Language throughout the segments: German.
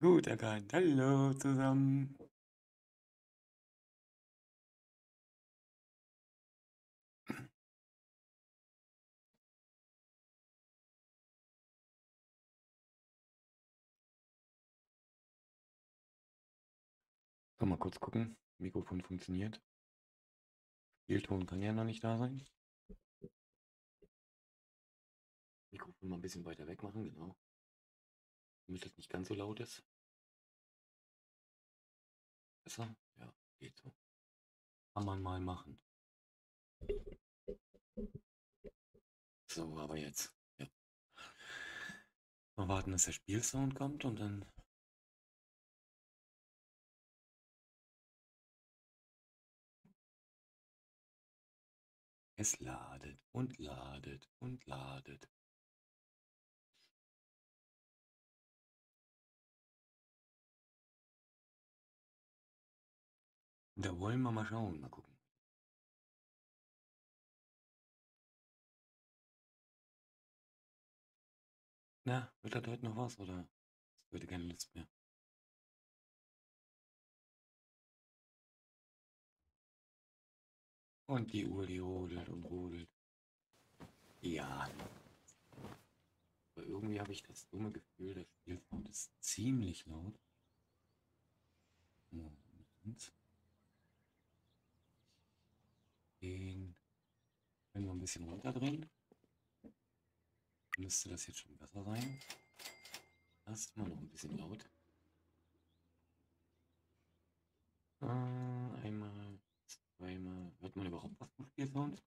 Gut erkannt. Hallo zusammen. So, mal kurz gucken. Mikrofon funktioniert. Spielton kann ja noch nicht da sein. Mikrofon mal ein bisschen weiter weg machen, genau. Damit es nicht ganz so laut ist. Besser? Ja, geht so. Kann man mal machen. So, aber jetzt. Ja. Mal warten, dass der Spielsound kommt und dann. Es ladet und ladet und ladet. Und da wollen wir mal schauen, mal gucken. Na, wird das heute noch was oder ist heute keine Lust mehr? Und die Uhr, die rodelt und rodelt. Ja, aber irgendwie habe ich das dumme Gefühl, der Spielsound ist ziemlich laut. Moment. Den können wir ein bisschen runterdrehen. Müsste das jetzt schon besser sein. Das ist immer noch ein bisschen laut. Einmal, zweimal. Hört man überhaupt was vom Spielsound?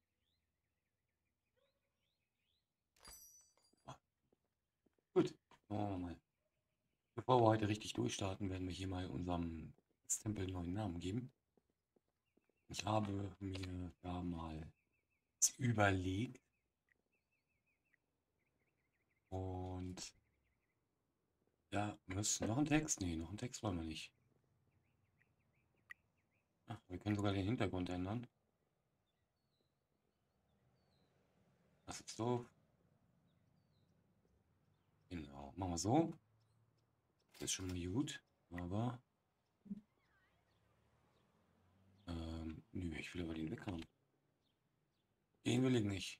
Ah, gut, machen wir mal. Bevor wir heute richtig durchstarten, werden wir hier mal unserem Stempel einen neuen Namen geben. Ich habe mir da mal was überlegt und ja, müssen noch ein Text? Nee, noch einen Text wollen wir nicht. Ach, wir können sogar den Hintergrund ändern. Das ist doof. Genau, machen wir so. Das ist schon mal gut, aber nö, ich will aber den weg haben. Den will ich nicht.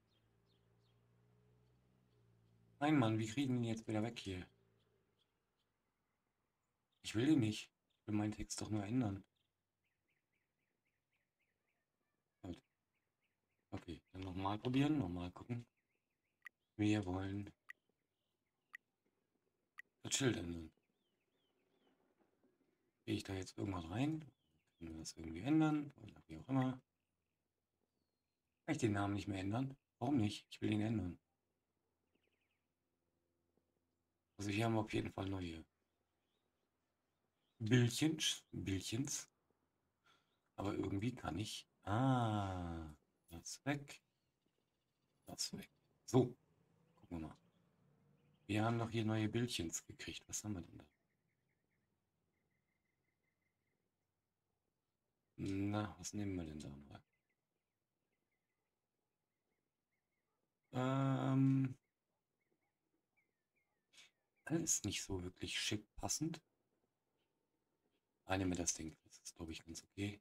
Nein, Mann, wie kriegen wir den jetzt wieder weg hier? Ich will den nicht. Ich will meinen Text doch nur ändern. Gut. Okay, dann nochmal probieren, nochmal gucken. Wir wollen das Schild ändern. Gehe ich da jetzt irgendwas rein? Können wir das irgendwie ändern? Oder wie auch immer. Kann ich den Namen nicht mehr ändern? Warum nicht? Ich will ihn ändern. Also hier haben wir auf jeden Fall neue Bildchens. Aber irgendwie kann ich. Ah, das weg. Das weg. So, gucken wir mal. Wir haben noch hier neue Bildchens gekriegt. Was haben wir denn da? Na, was nehmen wir denn da mal? Ähm, alles nicht so wirklich schick passend. Nehmen wir das Ding. Das ist, glaube ich, ganz okay.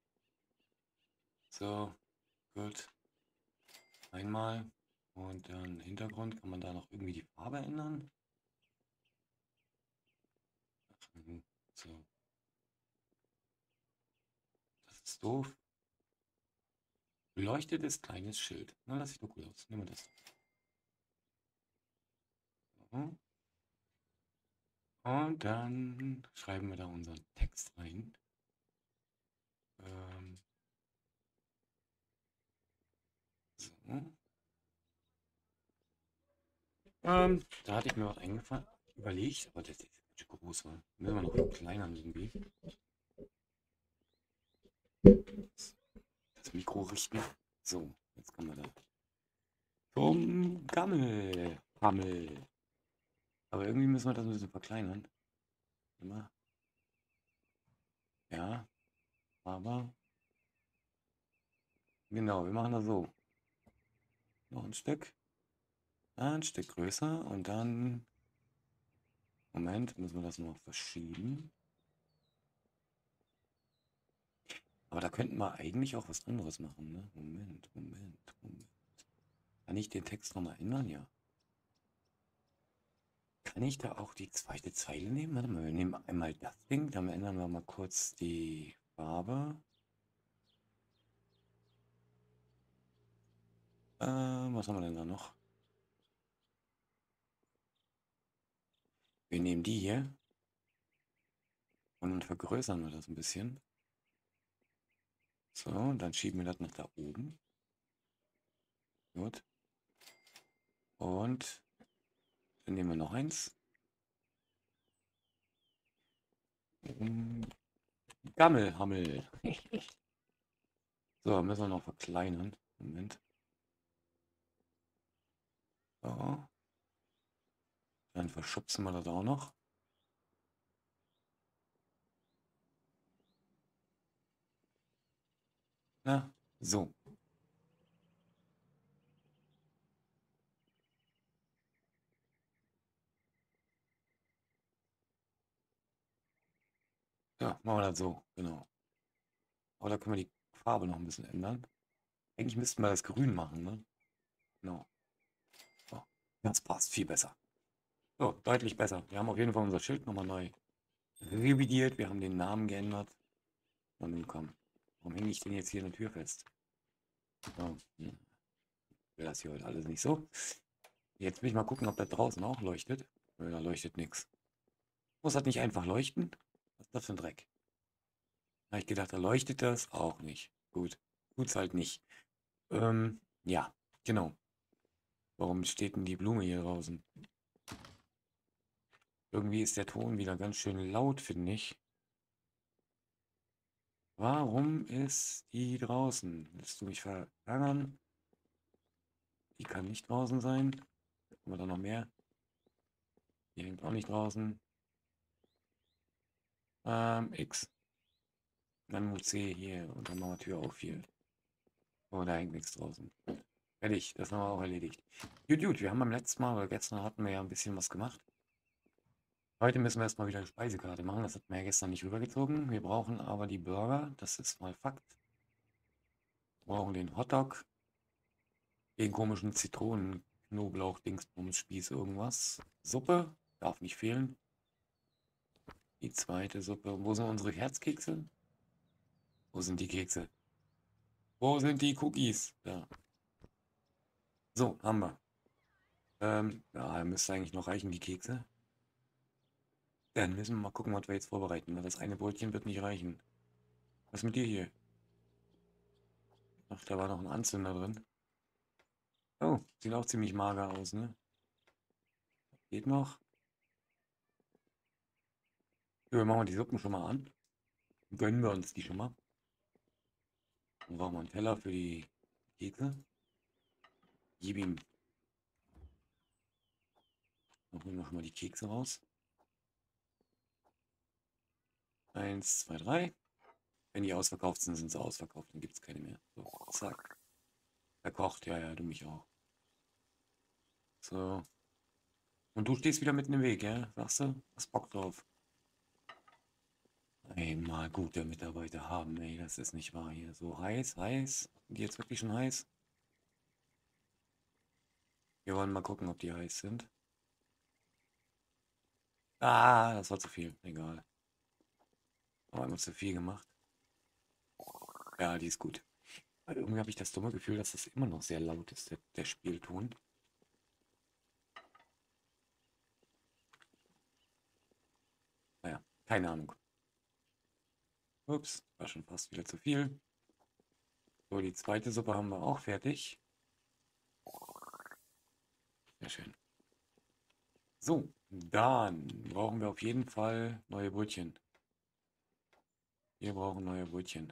So, gut. Einmal. Und dann Hintergrund. Kann man da noch irgendwie die Farbe ändern? Ach, so. Das ist doof. Beleuchtetes kleines Schild. Na, das sieht doch gut aus. Nehmen wir das. So. Und dann schreiben wir da unseren Text rein. So. Da hatte ich mir was eingefallen, überlegt, aber das ist zu groß. War. Müssen wir noch verkleinern irgendwie. Das Mikro richten. So, jetzt kommen wir da. Zum Gammel. Hammel. Aber irgendwie müssen wir das ein bisschen verkleinern. Immer. Ja, aber genau, wir machen das so. Noch ein Stück größer und dann Moment, müssen wir das noch verschieben. Aber da könnten wir eigentlich auch was anderes machen, ne? Moment. Kann ich den Text nochmal ändern? Ja. Kann ich da auch die zweite Zeile nehmen? Warte mal, wir nehmen einmal das Ding, dann ändern wir mal kurz die Farbe. Was haben wir denn da noch? Wir nehmen die hier und dann vergrößern wir das ein bisschen. So, und dann schieben wir das nach da oben. Gut. Und dann nehmen wir noch eins. Gammelhammel. So, müssen wir noch verkleinern. Moment. So. Dann verschubsen wir das auch noch. Na, so. Ja, machen wir das so, genau. Aber da können wir die Farbe noch ein bisschen ändern. Eigentlich müssten wir das grün machen, ne? Genau. So. Das passt viel besser. So, deutlich besser. Wir haben auf jeden Fall unser Schild nochmal neu revidiert. Wir haben den Namen geändert. Und nun komm. Warum hänge ich denn jetzt hier in der Tür fest? So, will das hier heute alles nicht so. Jetzt will ich mal gucken, ob da draußen auch leuchtet. Nö, da leuchtet nichts. Muss das nicht einfach leuchten? Was ist das für ein Dreck? Habe ich gedacht, da leuchtet das auch nicht. Gut, tut's halt nicht. Ja, genau. Warum steht denn die Blume hier draußen? Irgendwie ist der Ton wieder ganz schön laut, finde ich. Warum ist die draußen? Willst du mich verärgern? Die kann nicht draußen sein. Haben wir da noch mehr? Die hängt auch nicht draußen. X. Dann muss C hier und dann machen wir Tür auf hier. Oh, da hängt nichts draußen. Fertig, das haben wir auch erledigt. Gut, wir haben beim letzten Mal, oder gestern hatten wir ja ein bisschen was gemacht. Heute müssen wir erstmal wieder eine Speisekarte machen. Das hatten wir ja gestern nicht rübergezogen. Wir brauchen aber die Burger, das ist mal Fakt. Wir brauchen den Hotdog, den komischen Zitronen, Knoblauch, Dingsbums, Spieß, irgendwas. Suppe, darf nicht fehlen. Die zweite Suppe. Wo sind unsere Herzkekse? Wo sind die Kekse? Wo sind die Cookies? Da. So, haben wir. Ja, müsste eigentlich noch reichen, die Kekse. Dann müssen wir mal gucken, was wir jetzt vorbereiten. Weil das eine Brötchen wird nicht reichen. Was ist mit dir hier? Ach, da war noch ein Anzünder drin. Oh, sieht auch ziemlich mager aus, ne? Geht noch. Ja, wir machen die Suppen schon mal an. Gönnen wir uns die schon mal. Dann brauchen wir einen Teller für die Kekse. Gib ihm. Dann holen wir schon mal die Kekse raus. 1, 2, 3. Wenn die ausverkauft sind, sind sie ausverkauft. Dann gibt es keine mehr. So, zack. Verkocht, ja, ja, du mich auch. So. Und du stehst wieder mitten im Weg, ja? Sagst du? Hast Bock drauf. Einmal gute Mitarbeiter haben, ey, das ist nicht wahr hier. So heiß, heiß. Sind die jetzt wirklich schon heiß? Wir wollen mal gucken, ob die heiß sind. Ah, das war zu viel. Egal. Aber einmal zu viel gemacht. Ja, die ist gut. Aber irgendwie habe ich das dumme Gefühl, dass das immer noch sehr laut ist, der Spielton. Naja, keine Ahnung. Ups, war schon fast wieder zu viel. So, die zweite Suppe haben wir auch fertig. Sehr schön. So, dann brauchen wir auf jeden Fall neue Brötchen. Wir brauchen neue Brötchen.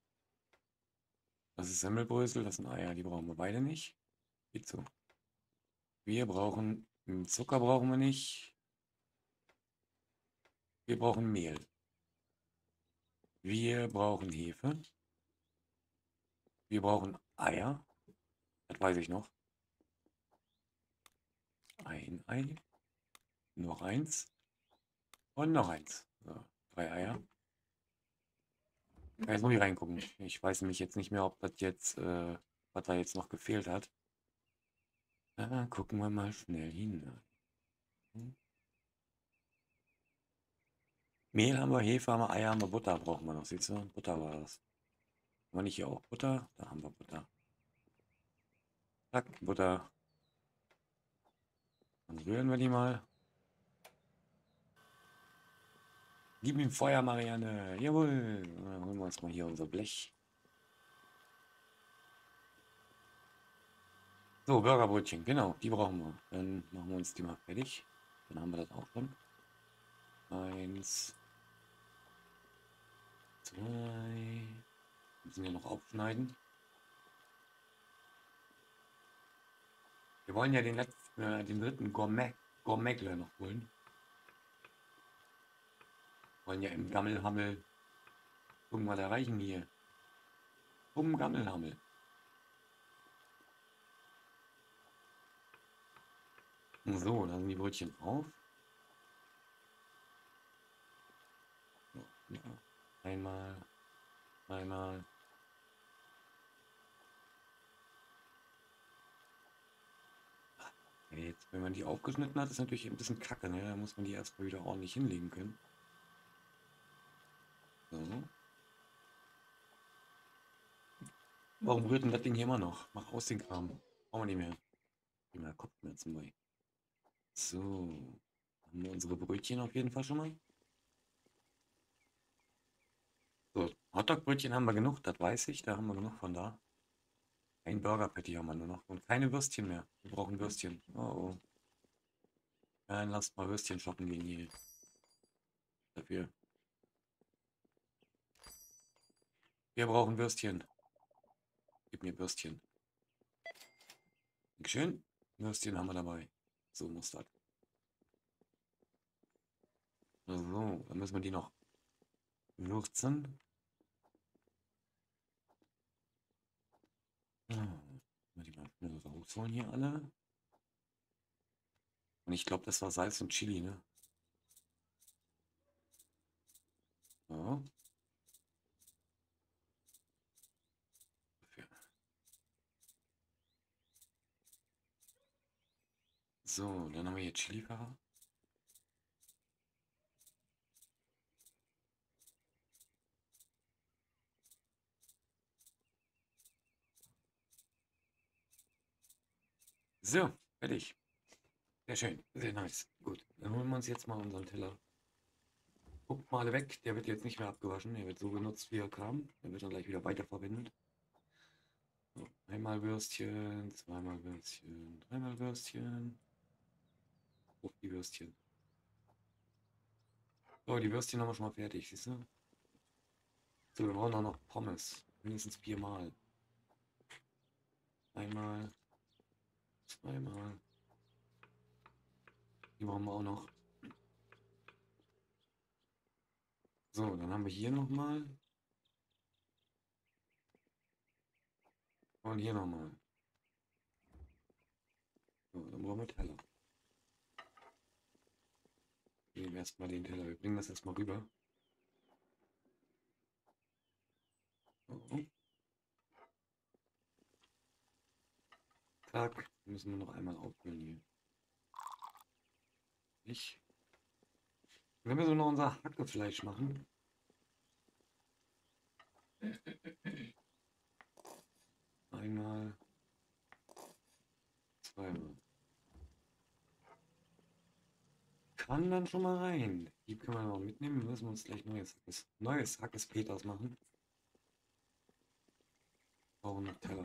Das ist Semmelbrösel, das sind Eier, die brauchen wir beide nicht. Geht so. Wir brauchen Zucker brauchen wir nicht. Wir brauchen Mehl. Wir brauchen Hefe. Wir brauchen Eier. Das weiß ich noch. Ein Ei. Noch eins. Und noch eins. So, 3 Eier. Jetzt muss ich reingucken. Ich weiß nämlich jetzt nicht mehr, ob das jetzt, was da jetzt noch gefehlt hat. Gucken wir mal schnell hin. Mehl haben wir, Hefe haben wir, Eier haben wir, Butter brauchen wir noch. Siehst du? Butter war das. Haben wir nicht hier auch Butter? Da haben wir Butter. Zack, Butter. Dann rühren wir die mal. Gib ihm Feuer, Marianne. Jawohl. Dann holen wir uns mal hier unser Blech. So, Burgerbrötchen, genau, die brauchen wir. Dann machen wir uns die mal fertig. Dann haben wir das auch schon. 1, 2. Müssen wir noch aufschneiden. Wir wollen ja den dritten Gourmetler noch holen. Wollen ja im Gammelhammel irgendwas erreichen hier. Gammelhammel. So, da sind die Brötchen drauf. So, ja. Einmal, zweimal. Jetzt, wenn man die aufgeschnitten hat, ist natürlich ein bisschen kacke, ne? Da muss man die erstmal wieder ordentlich hinlegen können. So. Warum rührt denn das Ding hier immer noch? Mach aus den Kram. Brauchen wir nicht mehr. Nicht mehr Kopfschmerzen bei. So. Haben wir unsere Brötchen auf jeden Fall schon mal. So, Hotdog-Brötchen haben wir genug, das weiß ich. Da haben wir genug von da. Ein Burger-Patty haben wir nur noch. Und keine Würstchen mehr. Wir brauchen Würstchen. Oh oh. Dann lasst mal Würstchen shoppen gehen hier. Dafür. Wir brauchen Würstchen. Gib mir Würstchen. Dankeschön. Würstchen haben wir dabei. So muss das. So, dann müssen wir die noch würzen. Die mal schnell rausholen hier alle. Und ich glaube, das war Salz und Chili, ne? So. So, dann haben wir hier Chili-Pfeffer. So, fertig. Sehr schön, sehr nice. Gut, dann holen wir uns jetzt mal unseren Teller. Guckt mal alle weg, der wird jetzt nicht mehr abgewaschen. Der wird so genutzt, wie er kam. Der wird dann gleich wieder weiterverwendet. So, einmal Würstchen, zweimal Würstchen, dreimal Würstchen. Auf die Würstchen. So, die Würstchen haben wir schon mal fertig, siehst du? So, wir brauchen auch noch Pommes. Mindestens 4-mal. Einmal, zweimal. Die brauchen wir auch noch. So, dann haben wir hier nochmal. Und hier nochmal. So, dann brauchen wir Teller. Nehmen wir erstmal den Teller. Wir bringen das erstmal rüber. So. Zack. Müssen wir noch einmal auffüllen hier. Ich. Wenn wir so noch unser Hackefleisch machen. Einmal. Zweimal. Kann dann schon mal rein. Die können wir noch mitnehmen. Müssen wir uns gleich neues Hackes Peters machen. Brauchen noch Teller.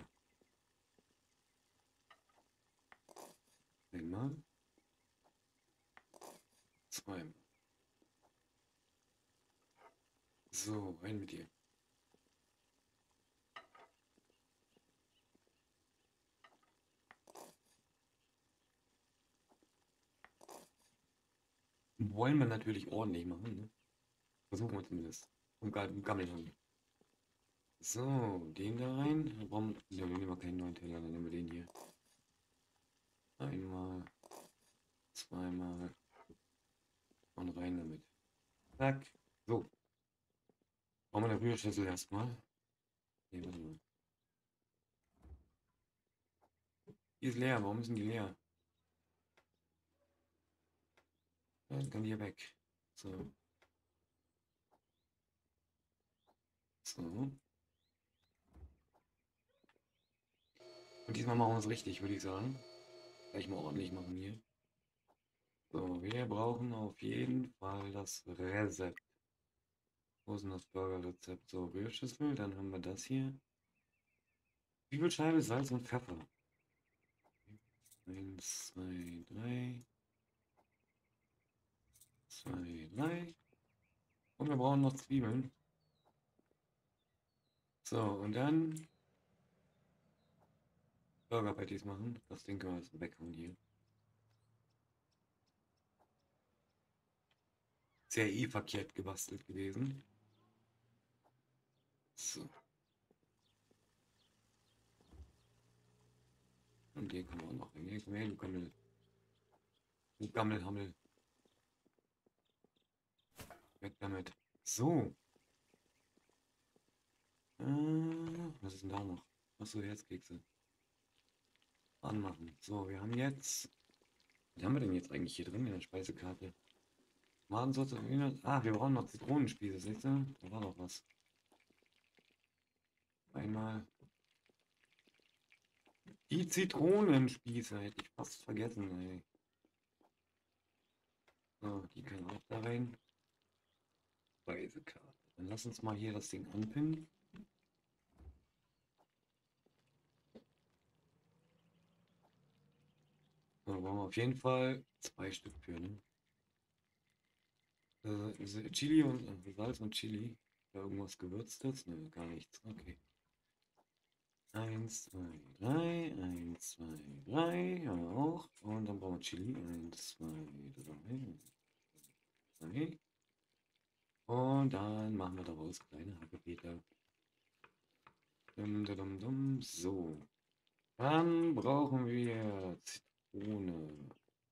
Einmal. Zweimal. So, rein mit dir. Wollen wir natürlich ordentlich machen, ne? Versuchen wir zumindest. Und Gammeln haben. So, den da rein. Ja, wir nehmen keinen neuen Teller, dann nehmen wir den hier. Einmal, zweimal und rein damit. Zack. So. Brauchen wir eine Rührschüssel erstmal. Nee, warte mal. Die ist leer. Warum ist denn die leer? Dann kann die hier weg. So. So. Und diesmal machen wir es richtig, würde ich sagen. Gleich mal ordentlich machen hier. So, wir brauchen auf jeden Fall das Rezept. Wo ist denn das Burgerrezept? So, Rührschüssel, dann haben wir das hier. Zwiebelscheibe, Salz und Pfeffer. 1, 2, 3. 2, 3. Und wir brauchen noch Zwiebeln. So, und dann Burger Patties machen. Das Ding können wir jetzt weghauen hier. Ist ja eh verkehrt gebastelt gewesen. So. Und den können wir auch noch rein. Komm her, du Gammel. Du Gammelhammel. Weg damit. So. Was ist denn da noch? Achso, Herzkekse. Anmachen. So, wir haben jetzt. Was haben wir denn jetzt eigentlich hier drin in der Speisekarte? Tomatensauce. Ah, wir brauchen noch Zitronenspieße, siehst du? Da war noch was. Einmal. Die Zitronenspieße hätte ich fast vergessen, ey. So, die können auch da rein. Speisekarte. Dann lass uns mal hier das Ding anpinnen. So, da brauchen wir auf jeden Fall 2 Stück für, ne? Chili und Salz und Chili. Da irgendwas Gewürztes? Ne, gar nichts. Okay. 1, 2, 3. 1, 2, 3. Haben wir auch. Und dann brauchen wir Chili. 1, 2, 3. 2. Und dann machen wir daraus kleine Hackepeter. So. Dann brauchen wir Zitrone.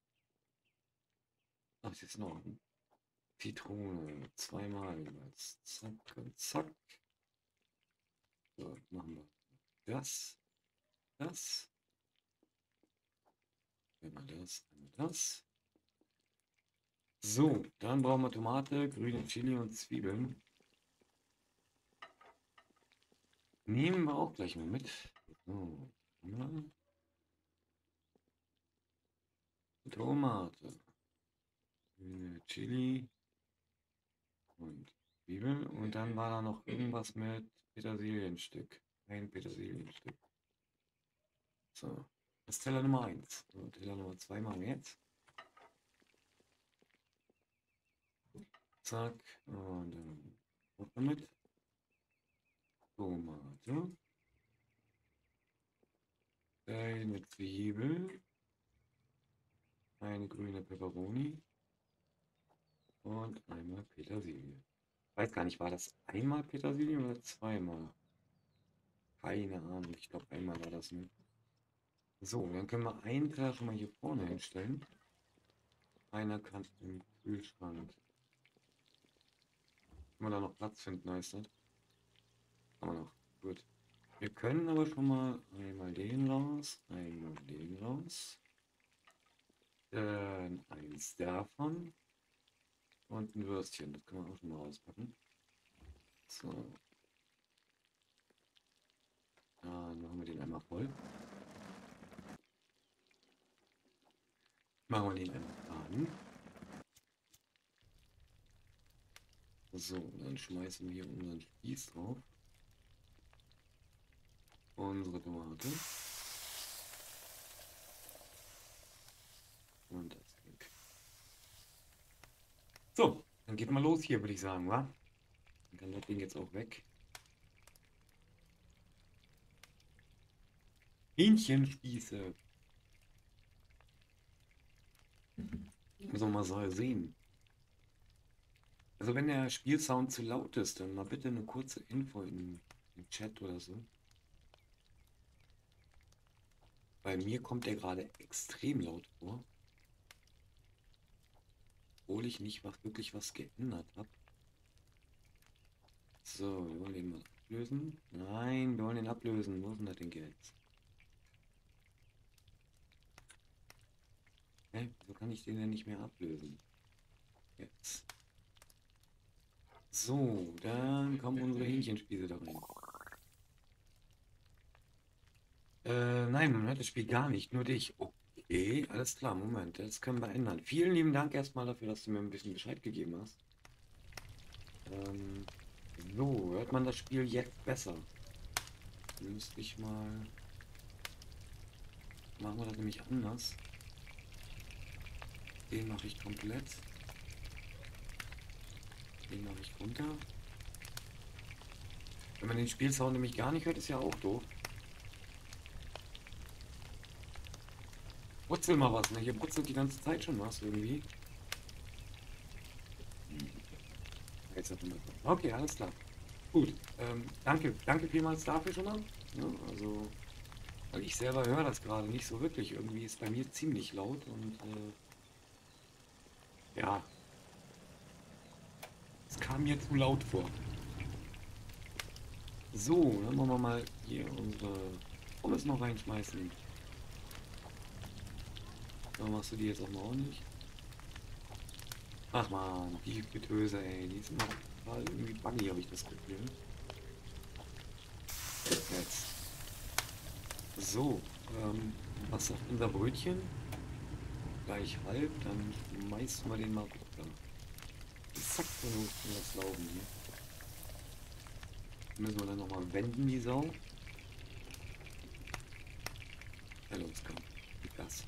Ach, jetzt noch Zitrone. Zweimal jeweils. Zack, zack. So, machen wir das. Das. Einmal das, einmal das. So, dann brauchen wir Tomate, grüne Chili und Zwiebeln. Nehmen wir auch gleich mal mit. So, Tomate, grüne Chili und Zwiebeln. Und dann war da noch irgendwas mit Petersilienstück. Ein Petersilienstück. So, das ist Teller Nummer 1. So, Teller Nummer 2 machen wir jetzt. Zack, und dann auch damit. Tomate. Eine Zwiebel. Eine grüne Peperoni. Und einmal Petersilie. Ich weiß gar nicht, war das einmal Petersilie oder zweimal? Keine Ahnung, ich glaube einmal war das nur. So, dann können wir einen Teller schon mal hier vorne hinstellen. Einer kann im Kühlschrank. Wenn wir da noch Platz finden, heißt das. Haben wir noch. Gut. Wir können aber schon mal einmal den raus, einmal den raus. Dann eins davon. Und ein Würstchen, das können wir auch schon mal rauspacken. So. Dann machen wir den einmal voll. Machen wir den einmal an. So, dann schmeißen wir hier unseren Spieß drauf. Unsere Tomate. Und das Ding. So, dann geht mal los hier, würde ich sagen, wa? Dann kann das Ding jetzt auch weg. Hähnchenspieße. Muss man mal so sehen. Also wenn der Spielsound zu laut ist, dann mal bitte eine kurze Info im Chat oder so. Bei mir kommt der gerade extrem laut vor. Obwohl ich nicht wirklich was geändert habe. So, wir wollen den mal ablösen. Nein, wir wollen den ablösen. Wo ist denn das Ding jetzt? Hä? Wieso kann ich den denn nicht mehr ablösen? Jetzt. So, dann kommen unsere Hähnchenspieße da rein. Nein, man hört das Spiel gar nicht, nur dich. Okay, alles klar, Moment, das können wir ändern. Vielen lieben Dank erstmal dafür, dass du mir ein bisschen Bescheid gegeben hast. Ähm, so, hört man das Spiel jetzt besser? Müsste ich mal... Machen wir das nämlich anders. Den mache ich komplett. Den mache ich runter. Wenn man den Spielsound nämlich gar nicht hört, ist ja auch doof. Brutzel mal was, ne? Hier brutzelt die ganze Zeit schon was irgendwie. Jetzt hat man das. Okay, alles klar. Gut. Danke vielmals dafür schon mal. Ja, also, weil ich selber höre das gerade nicht so wirklich. Irgendwie ist bei mir ziemlich laut und ja, es kam mir zu laut vor. So, dann wollen wir mal hier unsere Pommes noch reinschmeißen. So, machst du die jetzt auch mal ordentlich? Ach man, die Getöse, ey, die ist immer total irgendwie buggy, habe ich das Gefühl. Jetzt. So, was sagt unser Brötchen? Gleich halb, dann schmeißen wir den mal runter. Zack, so muss das laufen hier. Müssen wir dann nochmal wenden, die Sau. Ja, los, komm. Gib Gas.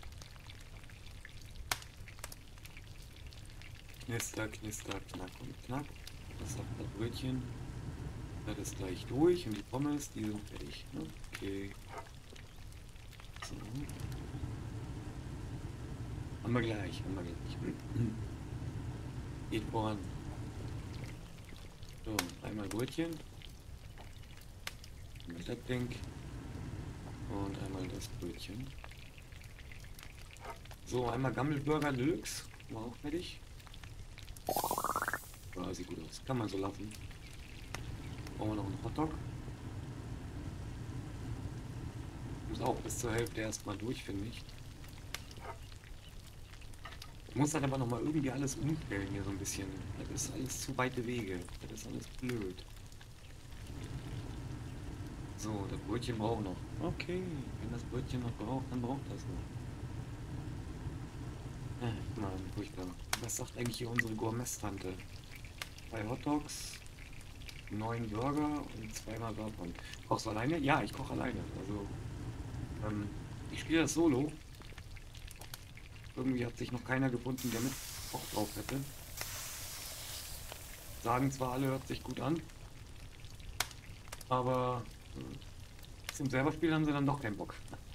Knister, knister, knack und knack. Das sagt das Brötchen. Das ist gleich durch und die Pommes, die sind fertig. Ne? Okay. So. Haben wir gleich, haben wir gleich. Geht voran. So, einmal Brötchen. Einmal das Ding. Und einmal das Brötchen. So, einmal Gammelburger Deluxe. War auch fertig. Ja, sieht gut aus. Kann man so lassen. Brauchen wir noch einen Hotdog. Muss auch bis zur Hälfte erstmal durch, finde ich. Ich muss dann aber nochmal irgendwie alles umstellen hier so ein bisschen. Das ist alles zu weite Wege. Das ist alles blöd. So, das Brötchen braucht noch. Okay, wenn das Brötchen noch braucht, dann braucht das noch. Mann, furchtbar. Was sagt eigentlich hier unsere Gourmet-Tante? 2 Hotdogs, 9 Burger und 2-mal Bacon. Kochst du alleine? Ja, ich koche alleine. Also, ich spiele das Solo. Irgendwie hat sich noch keiner gefunden, der mit Bock drauf hätte. Sagen zwar alle, hört sich gut an, aber zum selber Spielen haben sie dann doch keinen Bock.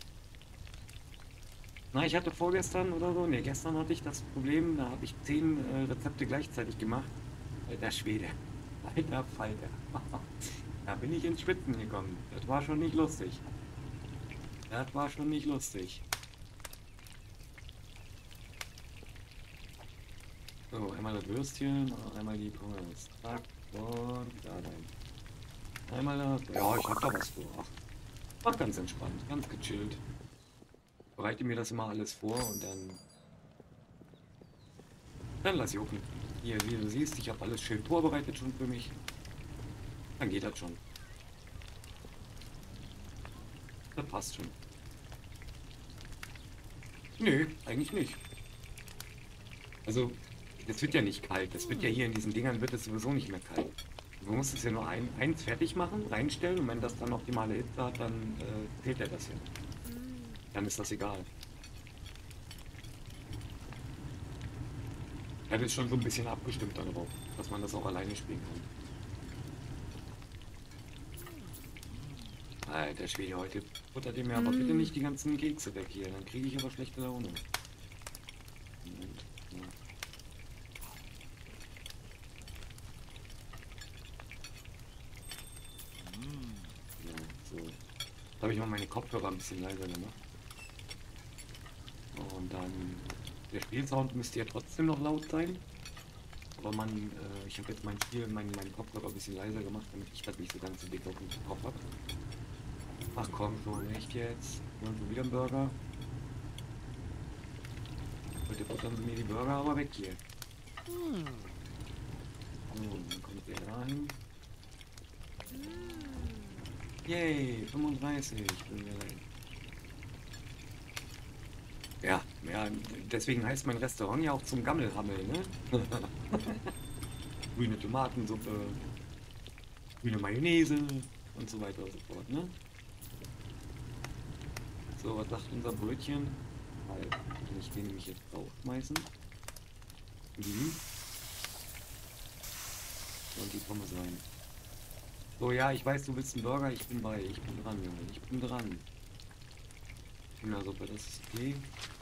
Na, ich hatte vorgestern oder so, ne, gestern hatte ich das Problem, da habe ich 10 Rezepte gleichzeitig gemacht. Alter Schwede, alter Falter. Da bin ich ins Schwitzen gekommen. Das war schon nicht lustig. Das war schon nicht lustig. So, einmal das Würstchen, einmal die Pommes. Zack, und da rein. Einmal das. Ja, ich hab da was vor. Ach, ganz entspannt, ganz gechillt. Bereite mir das immer alles vor und dann lass ich jucken. Hier, wie du siehst, ich habe alles schön vorbereitet schon für mich. Dann geht das schon. Das passt schon. Nö, eigentlich nicht. Also, es wird ja nicht kalt. Es wird ja hier in diesen Dingern wird es sowieso nicht mehr kalt. Du musst es ja nur eins fertig machen, reinstellen und wenn das dann optimale Hitze hat, dann zählt er das ja. Dann ist das egal. Er ist schon so ein bisschen abgestimmt darauf, dass man das auch alleine spielen kann. Alter Schwede, heute futtert ihr mir aber bitte nicht die ganzen Kekse weg hier, dann kriege ich aber schlechte Laune. Moment, ja. Ja, so. Jetzt habe ich mal meine Kopfhörer ein bisschen leiser gemacht. Und dann, der Spielsound müsste ja trotzdem noch laut sein. Aber man, ich habe jetzt mein Spiel, meinen Kopfhörer ein bisschen leiser gemacht, damit ich das nicht so ganz so dick auf dem Kopf habe. Ach komm schon, echt jetzt? Und schon wieder ein Burger? Heute buttern sie mir die Burger aber weg hier. So, dann kommt der rein. Yay, 35, ich bin mir leid. Ja, ja, deswegen heißt mein Restaurant ja auch zum Gammelhammel, ne? Grüne Tomatensuppe, grüne Mayonnaise und so weiter und so fort, ne? So, was sagt unser Brötchen? Weil, kann ich den nämlich jetzt draufschmeißen? Und die Pommes rein. So, ja, ich weiß, du willst einen Burger, ich bin dran, Junge, ich bin dran. Hühnersuppe, das ist okay.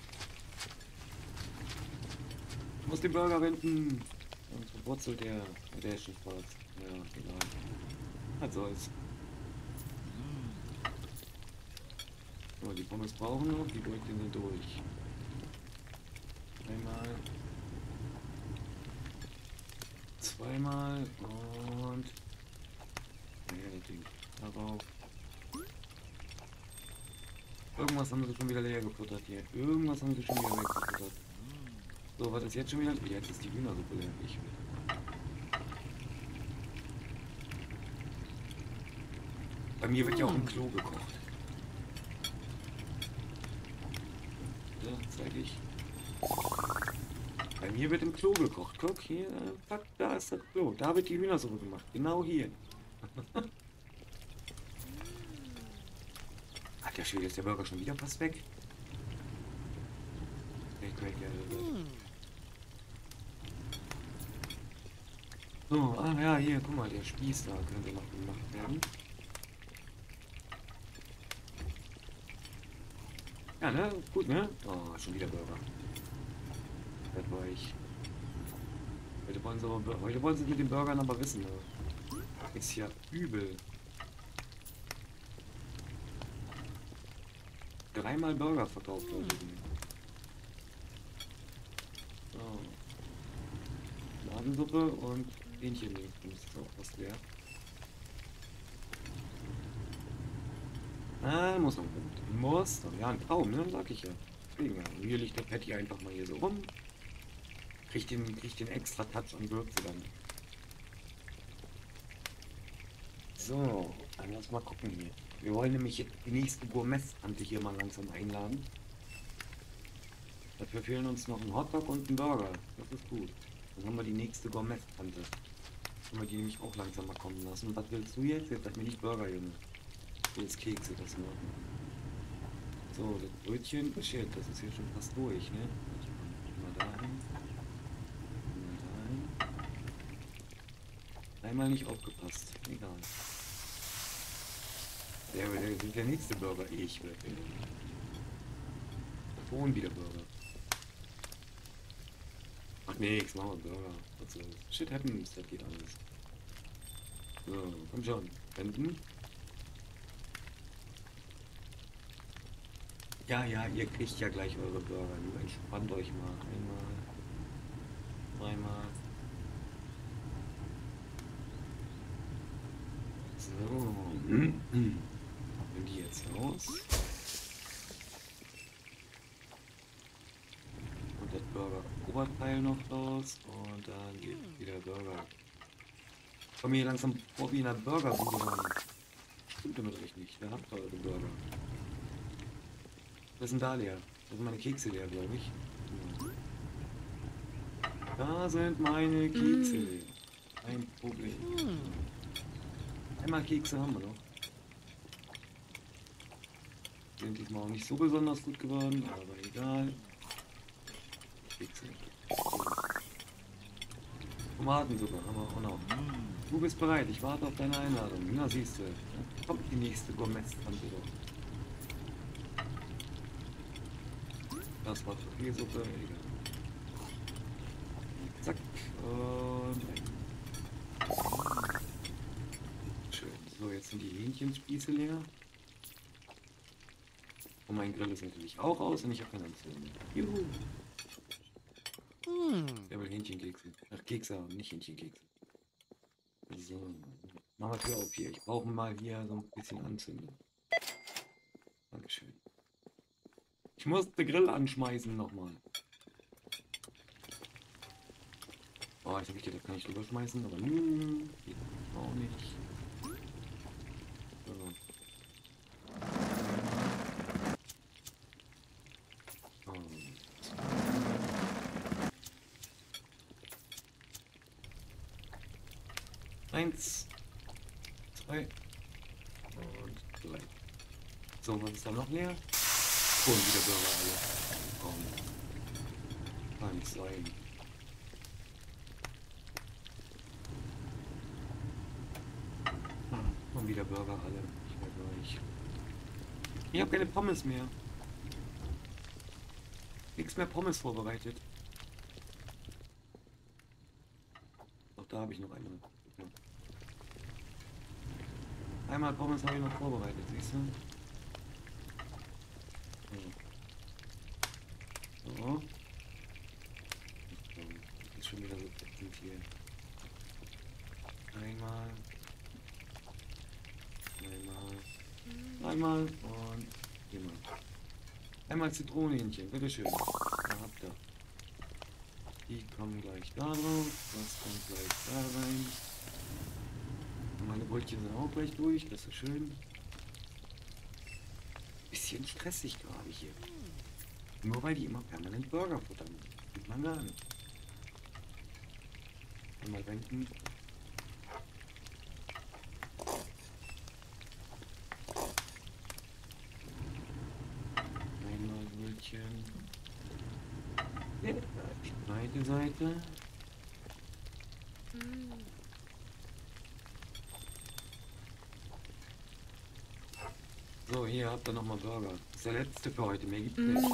Ich muss den Burger wenden. Und verwurzelt der ist schon schwarz. Ja, egal. Was soll's. So, die Pommes brauchen noch, die Brötchen sind durch. Einmal. Zweimal und... Ja, das Ding. Darauf. Irgendwas haben sie schon wieder leer gefuttert hier. Irgendwas haben sie schon wieder weggefuttert. So, was ist jetzt schon wieder? Jetzt ist die Hühnersuppe leer. Ich will. Bei mir wird ja auch im Klo gekocht. Ja, zeige ich. Bei mir wird im Klo gekocht. Guck hier, fuck, da ist das Klo. Da wird die Hühnersuppe gemacht. Genau hier. Ach, der Schwede, ist der Burger schon wieder fast weg? Weg, ja. So, ah ja, hier, guck mal, der Spieß da könnte noch gemacht werden. Ja, ne? Gut, ne? Oh, schon wieder Burger. Das war ich. Heute wollen sie mit den Burgern aber wissen, ne? Ist ja übel. Dreimal Burger verkauft heute. So. Ladensuppe und Hähnchen. Das ist auch was wert. Ah, muss man gut. Muss. Ja, ein Traum, ne? Sag ich ja. Deswegen, ja. Hier liegt der Patty einfach mal hier so rum. Kriegt den extra Touch und Würze dann. So, dann lass mal gucken hier. Wir wollen nämlich jetzt die nächste Gourmet-Tante hier mal langsam einladen. Dafür fehlen uns noch ein Hotdog und ein Burger. Das ist gut. Dann haben wir die nächste Gourmet-Tante. Können wir die nämlich auch langsam mal kommen lassen. Und was willst du jetzt? Jetzt sag mir nicht Burger, Junge. Du willst Kekse, das nur. So, das Brötchen. Shit, das ist hier schon fast durch, ne? Mal dahin. Mal dahin. Einmal nicht aufgepasst. Egal. Der nächste Burger. Ich werde schon wieder Burger. Ach nix, machen wir Burger. Was soll's? Shit happens, das geht alles. So, komm schon. Wenden. Ja, ja, ihr kriegt ja gleich eure Burger. Nur entspannt euch mal. Einmal. Zweimal. So. Nimm die jetzt raus. Und das Burger-Oberteil noch raus. Und dann geht wieder Burger. Komm hier langsam vor wie in einer Burgerbude rein. Stimmt damit euch nicht. Wer habt eure Burger? Was ist denn da leer? Da sind meine Kekse leer, glaube ich. Da sind meine Kekse leer. Kein Problem. Einmal Kekse haben wir noch. Sind diesmal auch nicht so besonders gut geworden, aber egal. Kekse. Tomatensuppe haben wir auch noch. Du bist bereit, ich warte auf deine Einladung. Na siehst du, dann kommt die nächste Gourmet-Tante doch. Das war Gefriersuppe, egal. Zack. Und schön. So, jetzt sind die Hähnchenspieße leer. Und mein Grill ist natürlich auch aus und ich habe keine Anzündung mehr. Juhu. Der will Hähnchenkekse. Ach, Kekse, nicht Hähnchenkekse. So. Machen wir Tür auf hier. Ich brauche mal hier so ein bisschen anzünden. Dankeschön. Ich muss den Grill anschmeißen nochmal. Oh, jetzt habe ich gedacht, kann ich drüber schmeißen, aber geht auch nicht. So. Und 1, 2 und 3. So, was ist da noch leer? Und wieder Burger alle. Oh, kann nicht sein. Und wieder Burger alle. Ich weiß nicht. Ich habe keine Pommes mehr. Nichts mehr Pommes vorbereitet. Doch da habe ich noch eine. Ja. Einmal Pommes habe ich noch vorbereitet, siehst du? So. Das ist schon wieder so ätzend hier. Einmal. Einmal und viermal. Einmal Zitronenhähnchen, bitteschön. Da habt ihr. Die kommen gleich da drauf. Das kommt gleich da rein. Und meine Brötchen sind auch gleich durch, das ist schön. Bisschen stressig gerade hier. Nur weil die immer permanent Burger futtern. Sieht man gar nicht. Mal wenden. Einmal Brötchen. Ja, die zweite Seite. So, hier habt ihr nochmal Burger. Das ist der letzte für heute. Mehr gibt es nicht.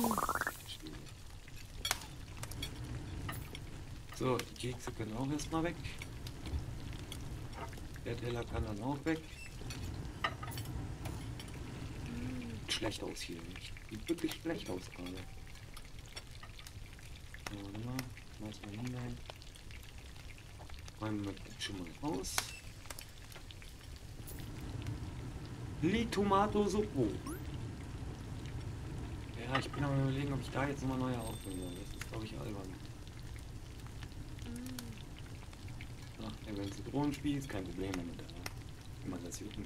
So, die Kekse können auch erstmal weg. Der Teller kann dann auch weg. Sieht schlecht aus hier. Sieht wirklich schlecht aus gerade. So, warte mal. Schmeiß mal hinein. Räumen wir das schon mal raus. Tomato Suppe. Ja, ich bin aber überlegen, ob ich da jetzt nochmal neue aufnehmen soll. Das ist, glaube ich, albern. Ach, der will Zitronenspieß, kein Problem damit. Immer das jucken.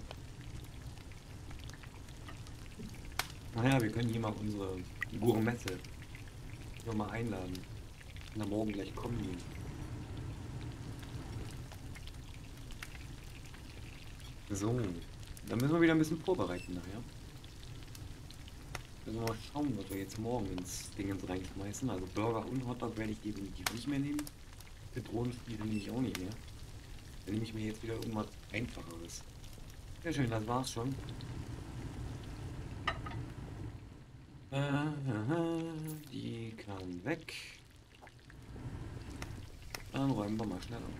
Naja, wir können hier mal unsere Gourmette mal einladen. Und dann morgen gleich kommen die. So, dann müssen wir wieder ein bisschen vorbereiten nachher. Müssen wir mal schauen, was wir jetzt morgen ins Dingens reinschmeißen. Also Burger und Hotdog werde ich definitiv nicht mehr nehmen. Zitronenspieße nehme ich auch nicht mehr. Dann nehme ich mir jetzt wieder irgendwas Einfacheres. Sehr schön, das war's schon. Die kann weg. Dann räumen wir mal schnell auf.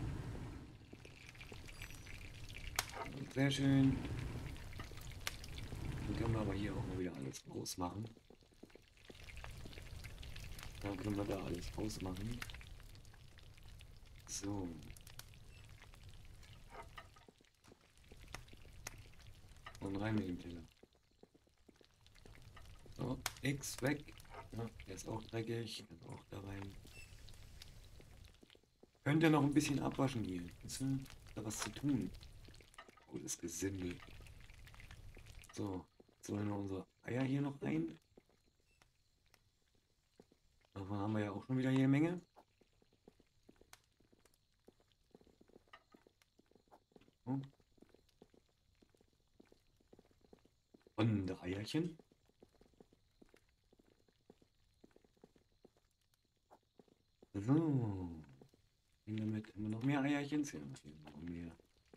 Sehr schön. Dann können wir aber hier auch mal wieder alles ausmachen. Dann können wir da alles ausmachen. So. Und rein mit dem Teller. So, X weg. Ja, der ist auch dreckig. Kann auch da rein. Könnt ihr noch ein bisschen abwaschen hier. Ist da was zu tun? Gutes Gesindel. So, jetzt sollen wir unsere Eier hier noch rein. Davon haben wir ja auch schon wieder jede Menge. So. Und Eierchen. So. Und damit haben wir noch mehr Eierchen. Ja, noch mehr.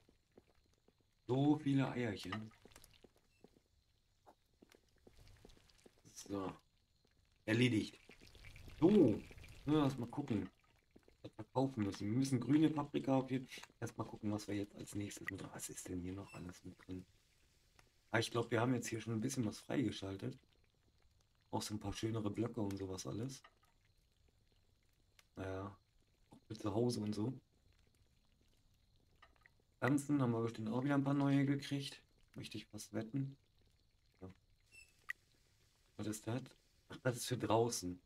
So viele Eierchen. So. Erledigt. So. Ja, erstmal gucken, was wir kaufen müssen. Wir müssen grüne Paprika auf jeden Fall. Erstmal gucken, was wir jetzt als nächstes mit. Was ist denn hier noch alles mit drin? Ah, ich glaube, wir haben jetzt hier schon ein bisschen was freigeschaltet. Auch so ein paar schönere Blöcke und sowas alles. Naja, für zu Hause und so. Pflanzen haben wir bestimmt auch wieder ein paar neue gekriegt. Möchte ich fast wetten. Ja. Was ist das? Ach, das ist für draußen.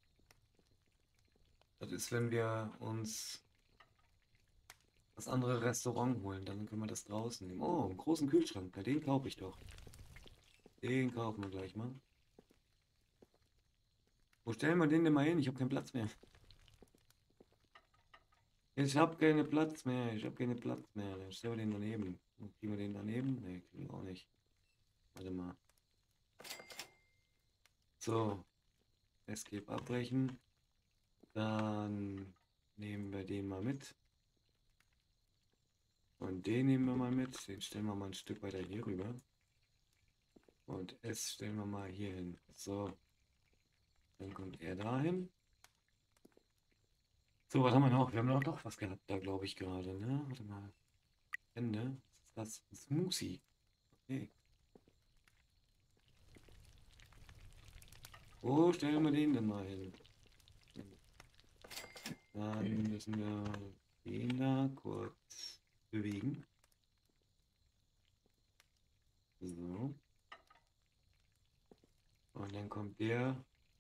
Das ist, wenn wir uns das andere Restaurant holen, dann können wir das draußen nehmen. Oh, einen großen Kühlschrank. Ja, den kaufe ich doch. Den kaufen wir gleich mal. Wo stellen wir den denn mal hin? Ich habe keinen Platz mehr. Ich habe keinen Platz mehr. Ich habe keinen Platz mehr. Dann stellen wir den daneben. Kriegen wir den daneben? Ne, kriegen wir auch nicht. Warte mal. So, Escape abbrechen. Dann nehmen wir den mal mit. Und den nehmen wir mal mit. Den stellen wir mal ein Stück weiter hier rüber. Und S stellen wir mal hier hin. So, dann kommt er dahin. So, was haben wir noch? Wir haben noch was gehabt da, glaube ich, gerade, ne? Warte mal. Ende. Was ist das? Ein Smoothie. Okay. Wo stellen wir den denn mal hin? Dann müssen wir den da kurz bewegen. So. Und dann kommt der.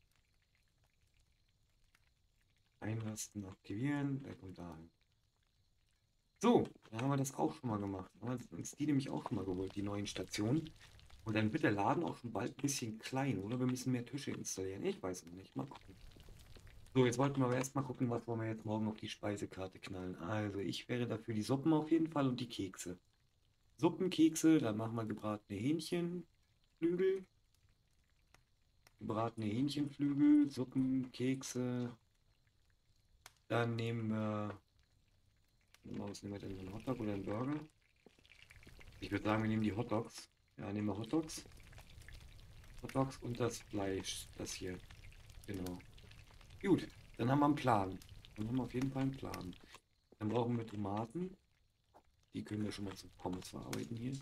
Einrasten aktivieren. Der kommt da hin. So, da haben wir das auch schon mal gemacht. Da haben wir uns die nämlich auch schon mal geholt, die neuen Stationen. Und dann wird der Laden auch schon bald ein bisschen klein, oder? Wir müssen mehr Tische installieren. Ich weiß es nicht. Mal gucken. So, jetzt wollten wir aber erstmal gucken, was wollen wir jetzt morgen auf die Speisekarte knallen. Also, ich wäre dafür die Suppen auf jeden Fall und die Kekse. Suppenkekse, dann machen wir gebratene Hähnchenflügel. Gebratene Hähnchenflügel, Suppenkekse. Dann nehmen wir. Was nehmen wir denn? Einen Hotdog oder einen Burger? Ich würde sagen, wir nehmen die Hotdogs. Ja, nehmen wir Hotdogs. Hotdogs und das Fleisch. Das hier. Genau. Gut, dann haben wir einen Plan. Dann haben wir auf jeden Fall einen Plan. Dann brauchen wir Tomaten. Die können wir schon mal zu Pommes verarbeiten hier.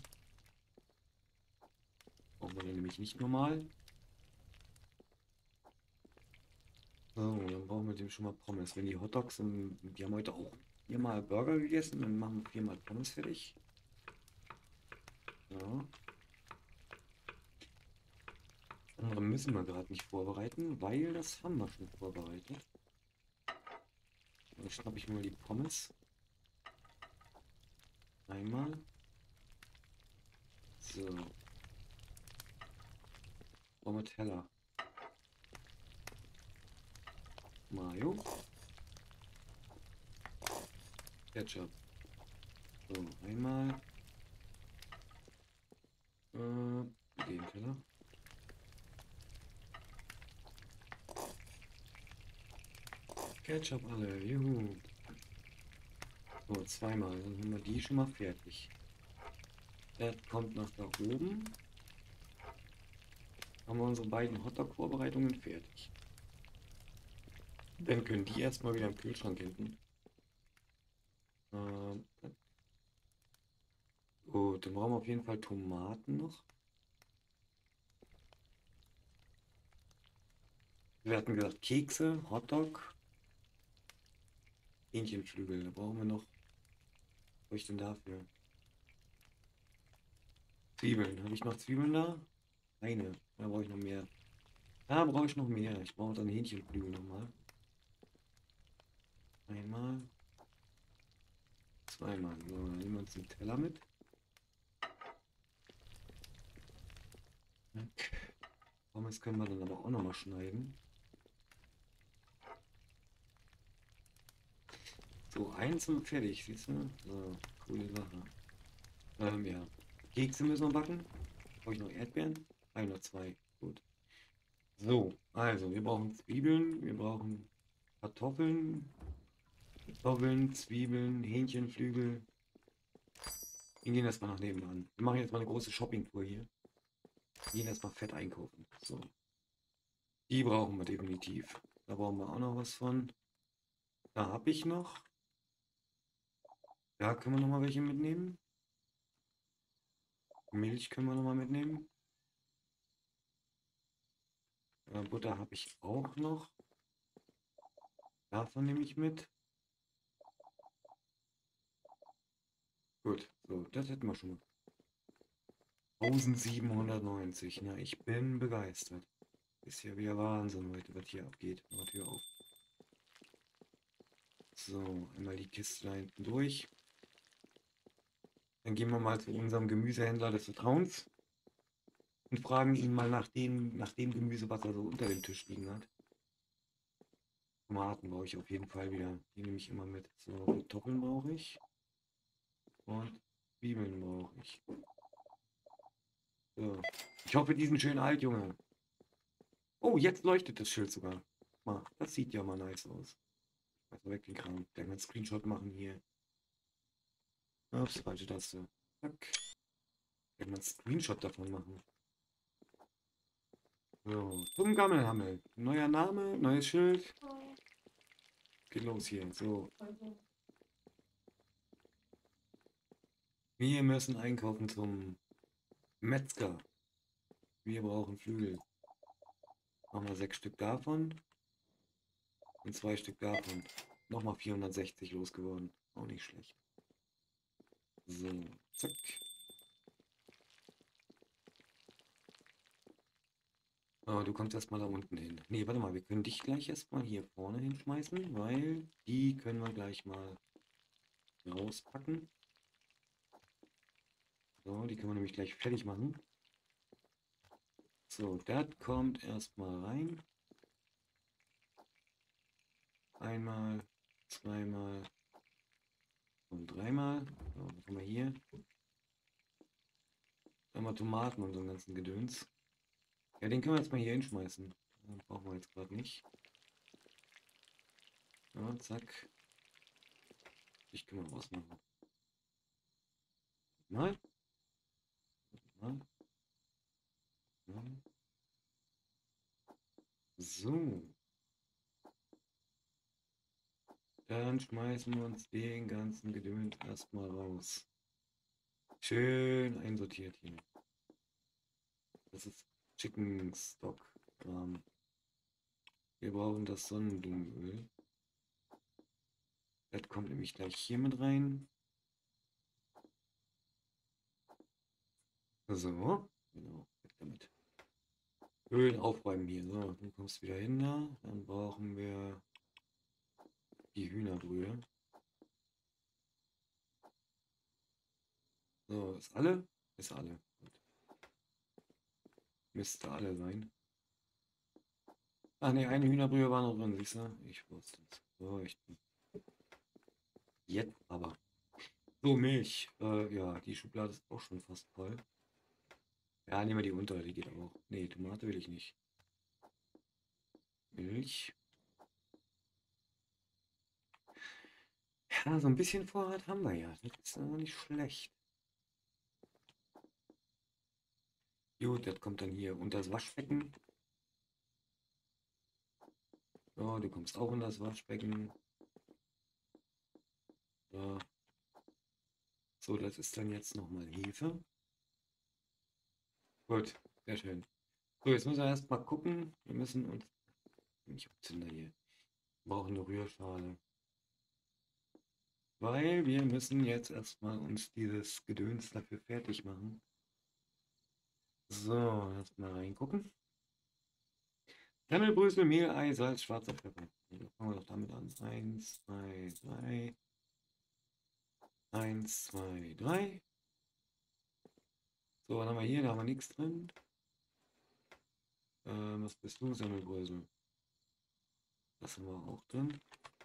Brauchen wir dann nämlich nicht normal. So, dann brauchen wir dem schon mal Pommes. Wenn die Hotdogs sind, die haben heute auch viermal Burger gegessen, dann machen wir viermal Pommes fertig. Ja. Das andere müssen wir gerade nicht vorbereiten, weil das haben wir schon vorbereitet. Dann schnappe ich mir mal die Pommes. Einmal. So. Brauchen wir Teller. Mayo. Ketchup. So, einmal. Den Teller. Ketchup alle, juhu. So, zweimal, dann haben wir die schon mal fertig. Das kommt nach da oben. Haben wir unsere beiden Hotdog-Vorbereitungen fertig. Dann können die erstmal wieder im Kühlschrank hinten. Gut, dann brauchen wir auf jeden Fall Tomaten noch. Wir hatten gesagt Kekse, Hotdog, Hähnchenflügel. Da brauchen wir noch. Was habe ich denn dafür? Zwiebeln. Habe ich noch Zwiebeln da? Eine. Da brauche ich noch mehr. Da brauche ich noch mehr. Ich brauche dann Hähnchenflügel nochmal. Einmal. Zweimal. So, dann nehmen wir uns einen Teller mit. Pommes können wir dann aber auch nochmal schneiden. So, eins und fertig, siehst du? So, coole Sache. Ja. Kekse müssen wir backen. Brauche ich noch Erdbeeren? Noch zwei. Gut. So, also wir brauchen Zwiebeln, wir brauchen Kartoffeln, Zwiebeln, Hähnchenflügel. Wir gehen erstmal nach nebenan. Wir machen jetzt mal eine große Shoppingtour hier. Wir gehen erstmal fett einkaufen. So. Die brauchen wir definitiv. Da brauchen wir auch noch was von. Da habe ich noch. Da können wir noch mal welche mitnehmen. Milch können wir noch mal mitnehmen. Butter habe ich auch noch. Davon nehme ich mit. Gut, so, das hätten wir schon mal. 1790. Na, ich bin begeistert. Ist ja wieder Wahnsinn heute, was hier abgeht. Mal Tür auf. So, einmal die Kiste da hinten durch. Dann gehen wir mal zu unserem Gemüsehändler des Vertrauens und fragen ihn mal nach dem Gemüse, was er so unter dem Tisch liegen hat. Tomaten brauche ich auf jeden Fall wieder. Die nehme ich immer mit. So, Kartoffeln brauche ich. Und Zwiebeln brauche ich. So. Ich hoffe, die sind schön alt, Junge. Oh, jetzt leuchtet das Schild sogar. Mal, das sieht ja mal nice aus. Also weg den Kram. Gleich mal einen Screenshot machen hier. Ups, falsche Taste. Zack. Gleich mal einen Screenshot davon machen. So, zum Gammelhammel. Neuer Name, neues Schild. Geht los hier. So. Wir müssen einkaufen zum Metzger. Wir brauchen Flügel. Machen wir 6 Stück davon. Und 2 Stück davon. Nochmal 460 losgeworden. Auch nicht schlecht. So, zack. Oh, du kommst erstmal da unten hin. Nee, warte mal, wir können dich gleich erstmal hier vorne hinschmeißen, weil die können wir gleich mal rauspacken. So, die können wir nämlich gleich fertig machen. So, das kommt erstmal rein. Einmal, zweimal und dreimal. So, was haben wir hier? Einmal Tomaten und so einen ganzen Gedöns. Ja, den können wir jetzt mal hier hinschmeißen. Den brauchen wir jetzt gerade nicht. Ja, zack. Ich kann mal ausmachen. Mal. Mal. Mal. So. Dann schmeißen wir uns den ganzen Gedöns erstmal raus. Schön einsortiert hier. Das ist Chicken Stock. Wir brauchen das Sonnenblumenöl. Das kommt nämlich gleich hier mit rein. So, genau, weg damit. Öl aufräumen hier. So, du kommst wieder hin da. Dann brauchen wir die Hühnerbrühe. So, ist alle? Ist alle. Gut. Müsste alle sein. Ach ne, eine Hühnerbrühe war noch drin, siehst du? Ich wusste es. So, jetzt aber. So, Milch. Ja, die Schublade ist auch schon fast voll. Ja, nehmen wir die untere, die geht auch. Nee, Tomate will ich nicht. Milch. Ja, so ein bisschen Vorrat haben wir ja. Das ist aber nicht schlecht. Gut, das kommt dann hier unter das Waschbecken. So, du kommst auch in das Waschbecken. So, so das ist dann jetzt nochmal Hefe. Gut, sehr schön. So, jetzt müssen wir erstmal gucken. Wir müssen uns. Ich hab Zünder hier. Wir brauchen eine Rührschale. Weil wir müssen jetzt erstmal uns dieses Gedöns dafür fertig machen. So, erstmal reingucken. Semmelbrösel, Mehl, Ei, Salz, schwarzer Pfeffer. Dann fangen wir doch damit an. 1, 2, 3. 1, 2, 3. So, was haben wir hier? Da haben wir nichts drin. Was bist du? Semmelbrösel. Das haben wir auch drin.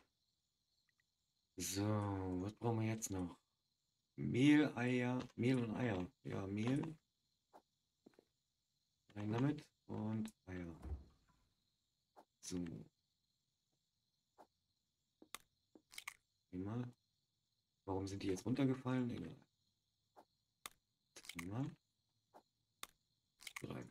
So, was brauchen wir jetzt noch? Mehl, Eier, Mehl und Eier. Ja, Mehl. Rein damit. Und Eier. So. Einmal. Warum sind die jetzt runtergefallen? Egal. Einmal. 3.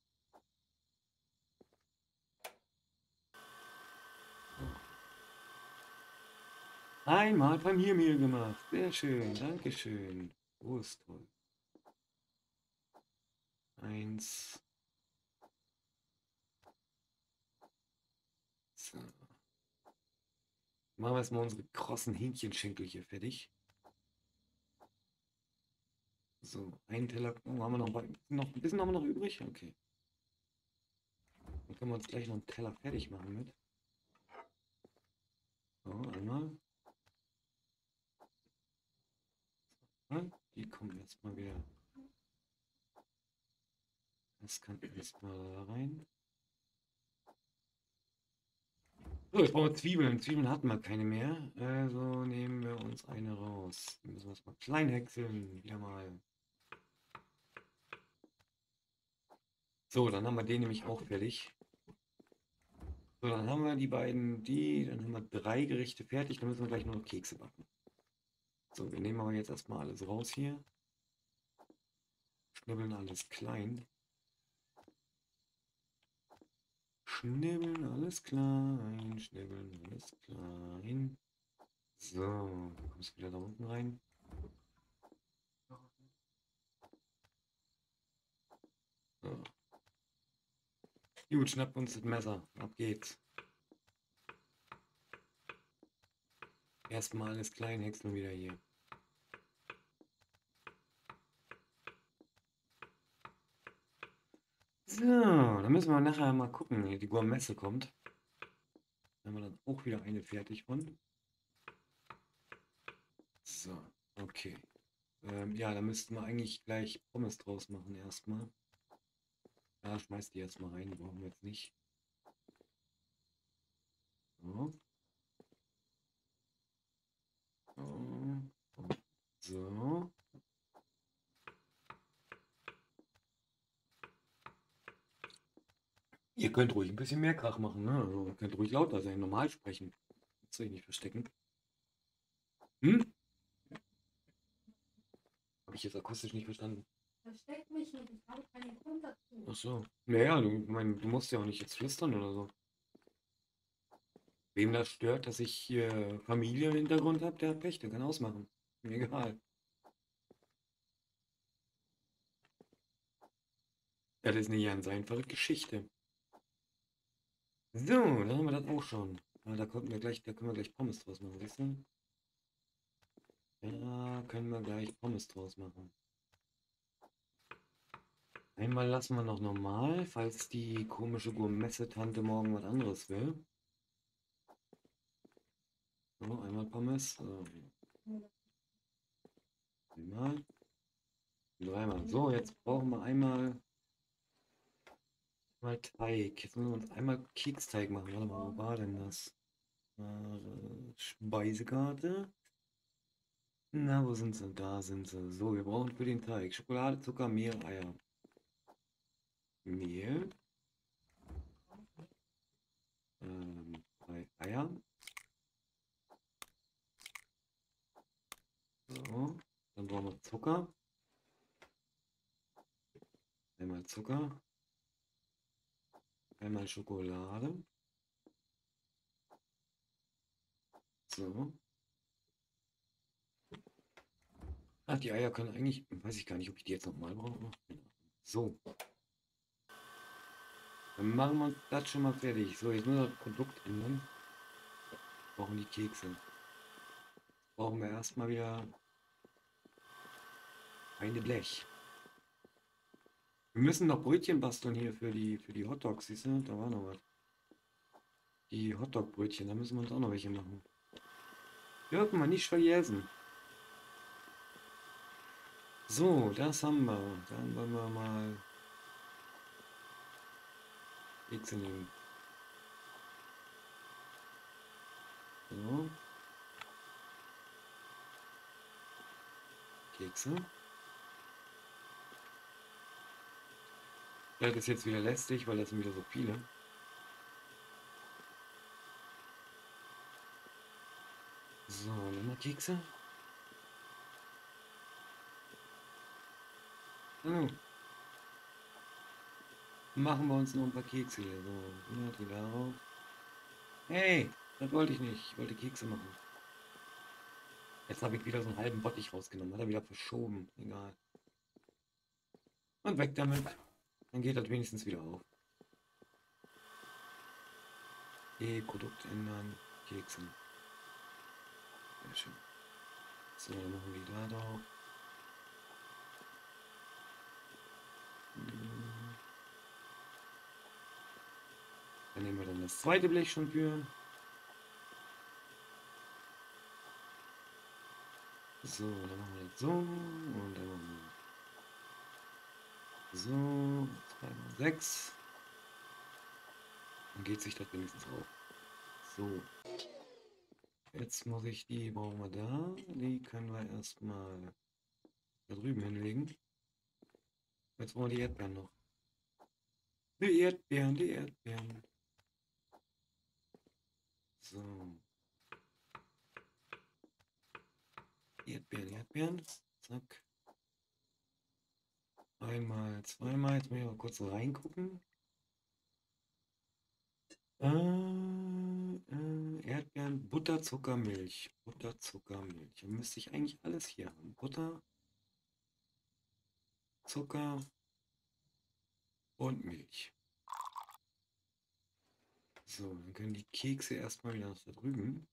Einmal Paniermehl gemacht. Sehr schön. Dankeschön. Oh, ist toll. 1. So. Machen wir erstmal unsere krossen Hähnchenschenkel hier fertig. So, einen Teller. Oh, haben wir noch ein bisschen haben wir noch übrig? Okay. Dann können wir uns gleich noch einen Teller fertig machen mit. So, einmal. Die kommen jetzt mal wieder. Das kann erstmal da rein. So, jetzt brauchen wir Zwiebeln. Zwiebeln hatten wir keine mehr. Also nehmen wir uns eine raus. Dann müssen wir es mal klein häckseln. Wieder mal. So, dann haben wir den nämlich auch fertig. So, dann haben wir die beiden, dann haben wir 3 Gerichte fertig. Dann müssen wir gleich nur noch Kekse backen. So, wir nehmen aber jetzt erstmal alles raus hier. Schnibbeln alles klein. Schnibbeln alles klein. Schnibbeln alles klein. So, dann kommst du wieder da unten rein. So. Gut, schnappen uns das Messer. Ab geht's. Erstmal alles klein häckseln wieder hier. So, dann müssen wir nachher mal gucken, wie die Gourmesse kommt. Da haben wir dann auch wieder eine fertig von. So, okay. Ja, da müssten wir eigentlich gleich Pommes draus machen erstmal. Ja, schmeiß die erstmal rein, die brauchen wir jetzt nicht. So. So. Ihr könnt ruhig ein bisschen mehr Krach machen, ne? Also, ihr könnt ruhig lauter sein, normal sprechen. Das soll ich nicht verstecken. Hm? Habe ich jetzt akustisch nicht verstanden. Versteck mich nicht, ich habe keinen Grund dazu. Ach so. Naja, du musst ja auch nicht jetzt flüstern oder so. Wem das stört, dass ich hier Familie im Hintergrund habe, der hat Pech, der kann ausmachen. Mir egal. Das ist eine ganz einfache Geschichte. So, dann haben wir das auch schon. Ja, da können wir gleich Pommes draus machen, siehst du? Da können wir gleich Pommes draus machen. Einmal lassen wir noch normal, falls die komische Gourmesse-Tante morgen was anderes will. So, einmal Pommes. So. Einmal. Dreimal. So, jetzt brauchen wir einmal Teig. Jetzt müssen wir uns einmal Keksteig machen. Warte mal, wo war denn das? Speisekarte. Na, wo sind sie? Da sind sie. So, wir brauchen für den Teig Schokolade, Zucker, Mehl, Eier. Mehl. 3 Eier. So, dann brauchen wir Zucker. Einmal Zucker. Einmal Schokolade. So. Ach, die Eier können eigentlich, weiß ich gar nicht, ob ich die jetzt nochmal brauche. So. Dann machen wir uns das schon mal fertig. So, jetzt müssen wir das Produkt ändern. Brauchen die Kekse. Brauchen wir erstmal wieder eine Blech. Wir müssen noch Brötchen basteln hier für die Hotdogs, siehst du? Da war noch was. Die Hotdog-Brötchen, da müssen wir uns auch noch welche machen. Dürfen wir nicht vergessen. So, das haben wir. Dann wollen wir mal Kekse nehmen. So. Kekse. Das ist jetzt wieder lästig, weil das sind wieder so viele. So, nochmal Kekse. So. Machen wir uns noch ein paar Kekse hier. So, ja, die darauf. Hey, das wollte ich nicht. Ich wollte Kekse machen. Jetzt habe ich wieder so einen halben Bottich rausgenommen. Hat er wieder verschoben. Egal. Und weg damit. Dann geht das wenigstens wieder auf. Produkt ändern. Kekse. Sehr schön. So, dann machen wir die da drauf. Dann nehmen wir dann das zweite Blech schon für. So, dann machen wir das so und dann machen wir so, 2 mal 6. Dann geht sich das wenigstens auf. So. Jetzt muss ich die, brauchen wir da. Die können wir erstmal da drüben hinlegen. Jetzt brauchen wir die Erdbeeren noch. Die Erdbeeren, die Erdbeeren. So. Erdbeeren, Erdbeeren. Zack. Einmal, zweimal. Jetzt muss ich mal kurz reingucken. Erdbeeren, Butter, Zucker, Milch. Butter, Zucker, Milch. Dann müsste ich eigentlich alles hier haben. Butter, Zucker und Milch. So, dann können die Kekse erstmal wieder nach da drüben.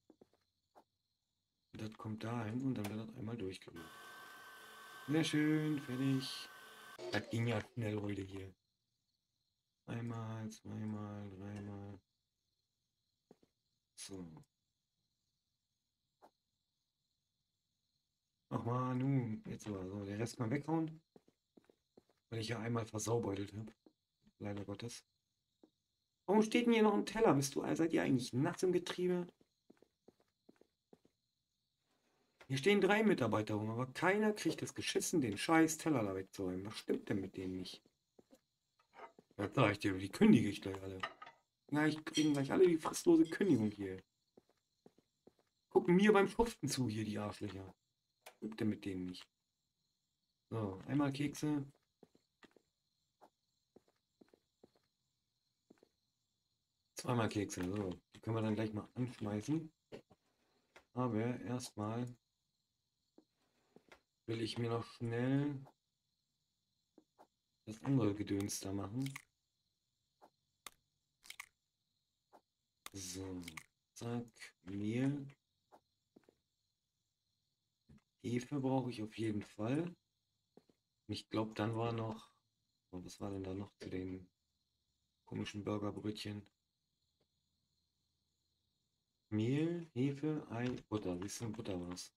Und das kommt dahin und dann wird das einmal durchgerührt. Sehr schön, fertig. Das ging ja schnell heute hier. Einmal, zweimal, dreimal. So. Ach mal, nun, jetzt aber so, den Rest mal weghauen. Weil ich ja einmal versaubeutelt habe. Leider Gottes. Warum steht denn hier noch ein Teller? Seid ihr eigentlich nachts im Getriebe? Hier stehen 3 Mitarbeiter rum, aber keiner kriegt es geschissen, den scheiß Teller da wegzuräumen. Was stimmt denn mit denen nicht? Das sag ich dir, die kündige ich gleich alle. Ja, ich kriegen gleich alle die fristlose Kündigung hier. Gucken mir beim Schuften zu hier, die Arschlöcher. Was stimmt denn mit denen nicht? So, einmal Kekse. Zweimal Kekse, so. Die können wir dann gleich mal anschmeißen. Aber erstmal will ich mir noch schnell das andere Gedöns da machen. So, zack, Mehl. Hefe brauche ich auf jeden Fall. Ich glaube, dann war noch, oh, was war denn da noch zu den komischen Burgerbrötchen? Mehl, Hefe, Ei, Butter. Siehst du, Butter war's.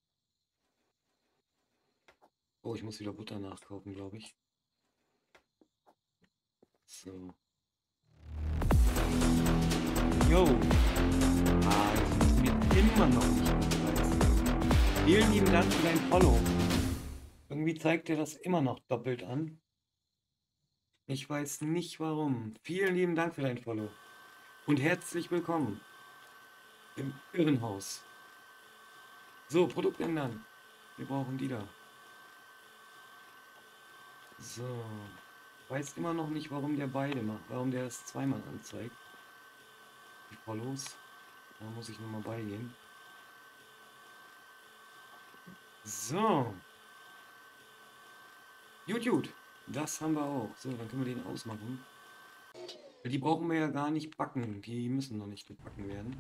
Oh, ich muss wieder Butter nachkaufen, glaube ich. So. Jo. Ah, das funktioniert immer noch nicht. Vielen lieben Dank für dein Follow. Irgendwie zeigt er das immer noch doppelt an. Ich weiß nicht warum. Vielen lieben Dank für dein Follow. Und herzlich willkommen im Irrenhaus. So, Produkt ändern. Wir brauchen die da. So. Weiß immer noch nicht, warum der beide macht. Warum der es zweimal anzeigt. Die Follows. Da muss ich nochmal beigehen. So. Gut. Das haben wir auch. So, dann können wir den ausmachen. Die brauchen wir ja gar nicht backen. Die müssen noch nicht gebacken werden.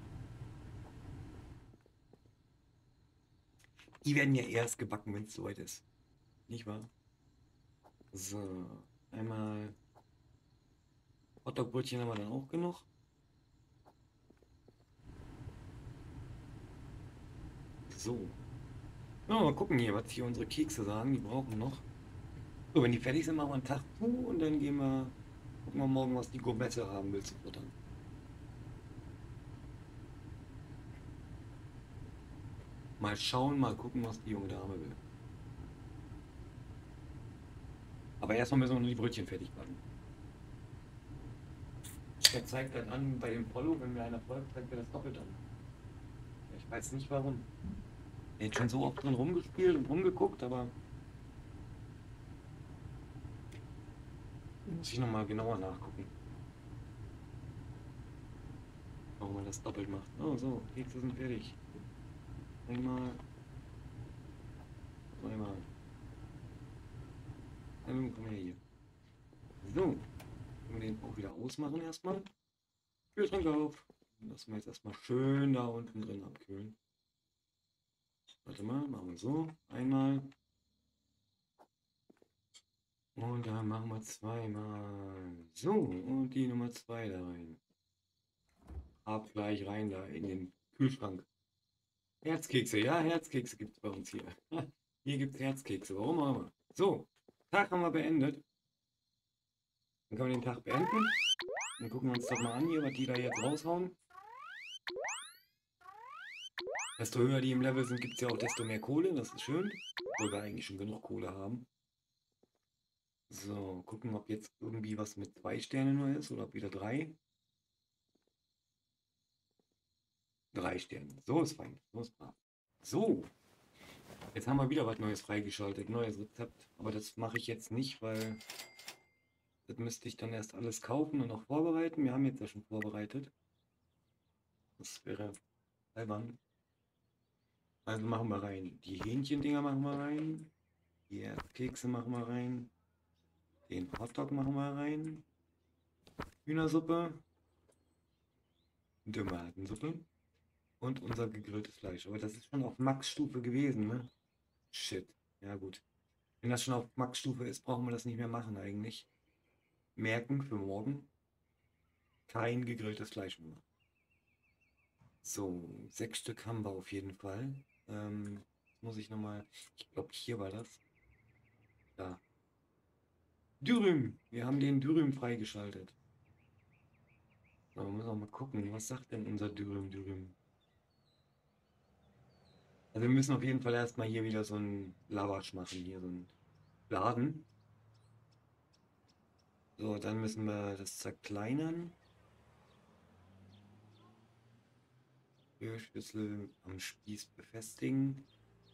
Die werden ja erst gebacken, wenn es soweit ist. Nicht wahr? So. Einmal Hotdog-Brötchen haben wir dann auch genug. So. Ja, mal gucken hier, was hier unsere Kekse sagen. Die brauchen noch. So, wenn die fertig sind, machen wir einen Tag zu und dann gucken wir morgen, was die Gourmette haben will zu futtern. Mal schauen, mal gucken, was die junge Dame will. Aber erstmal müssen wir nur die Brötchen fertig backen. Der zeigt dann an bei dem Follow, wenn mir einer folgt, zeigt er das doppelt an. Ich weiß nicht warum. Er hat schon so oft drin rumgespielt und rumgeguckt, aber muss ich nochmal genauer nachgucken. Warum er das doppelt macht. Oh so, Kekse sind fertig. Einmal. Zweimal. Dann komm her hier. So. Können wir den auch wieder ausmachen erstmal. Kühlschrank auf. Lassen wir jetzt erstmal schön da unten drin abkühlen. Warte mal, machen wir so. Einmal. Und dann machen wir zweimal. So, und die Nummer 2 da rein. Ab gleich rein da in den Kühlschrank. Herzkekse, ja, Herzkekse gibt es bei uns hier. Hier gibt es Herzkekse, warum auch immer. So, Tag haben wir beendet. Dann können wir den Tag beenden. Dann gucken wir uns doch mal an hier, was die da jetzt raushauen. Desto höher die im Level sind, gibt es ja auch desto mehr Kohle. Das ist schön. Obwohl wir eigentlich schon genug Kohle haben. So, gucken, ob jetzt irgendwie was mit 2 Sternen nur ist oder ob wieder 3. 3 Sterne. So ist fein. So ist brav. So, jetzt haben wir wieder was Neues freigeschaltet. Neues Rezept. Aber das mache ich jetzt nicht, weil das müsste ich dann erst alles kaufen und noch vorbereiten. Wir haben jetzt ja schon vorbereitet. Das wäre albern. Also machen wir rein. Die Hähnchendinger machen wir rein. Die Erdkekse machen wir rein. Den Hotdog machen wir rein. Hühnersuppe. Tomatensuppe. Und unser gegrilltes Fleisch. Aber das ist schon auf Max-Stufe gewesen, ne? Shit. Ja gut. Wenn das schon auf Max-Stufe ist, brauchen wir das nicht mehr machen eigentlich. Merken für morgen. Kein gegrilltes Fleisch mehr. So, 6 Stück haben wir auf jeden Fall. Muss ich nochmal. Ich glaube, hier war das. Da. Dürüm. Wir haben den Dürüm freigeschaltet. So, wir müssen auch mal gucken. Was sagt denn unser Dürüm? Also wir müssen auf jeden Fall erstmal hier wieder so ein Lavasch machen. Hier so ein Laden. So, dann müssen wir das zerkleinern. Schlüssel am Spieß befestigen.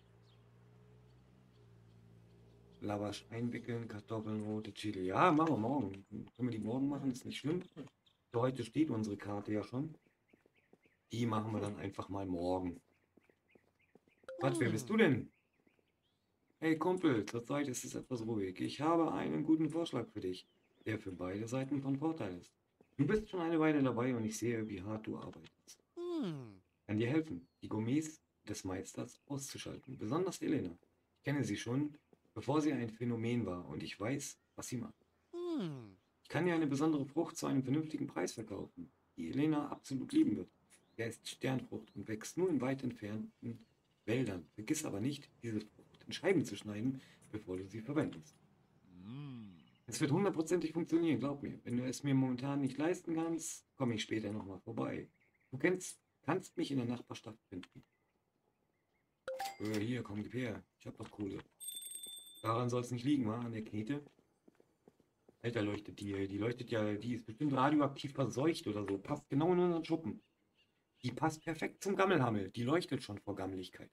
Lavasch einwickeln, Kartoffeln, rote Chili. Ja, machen wir morgen. Können wir die morgen machen, ist nicht schlimm. Für heute steht unsere Karte ja schon. Die machen wir dann einfach mal morgen. Was, wer bist du denn? Hey Kumpel, zurzeit ist es etwas ruhig. Ich habe einen guten Vorschlag für dich, der für beide Seiten von Vorteil ist. Du bist schon eine Weile dabei und ich sehe, wie hart du arbeitest. Kann dir helfen, die Gourmets des Meisters auszuschalten. Besonders Elena. Ich kenne sie schon, bevor sie ein Phänomen war und ich weiß, was sie macht. Ich kann dir eine besondere Frucht zu einem vernünftigen Preis verkaufen, die Elena absolut lieben wird. Er ist Sternfrucht und wächst nur in weit entfernten Wäldern. Vergiss aber nicht, diese Frucht in Scheiben zu schneiden, bevor du sie verwendest. Es wird hundertprozentig funktionieren, glaub mir. Wenn du es mir momentan nicht leisten kannst, komme ich später nochmal vorbei. Du kannst mich in der Nachbarstadt finden. Hier, komm, gib her. Ich hab doch Kohle. Daran soll es nicht liegen, wa? An der Knete. Alter, leuchtet die. Die leuchtet ja, die ist bestimmt radioaktiv verseucht oder so. Passt genau in unseren Schuppen. Die passt perfekt zum Gammelhammel. Die leuchtet schon vor Gammeligkeit.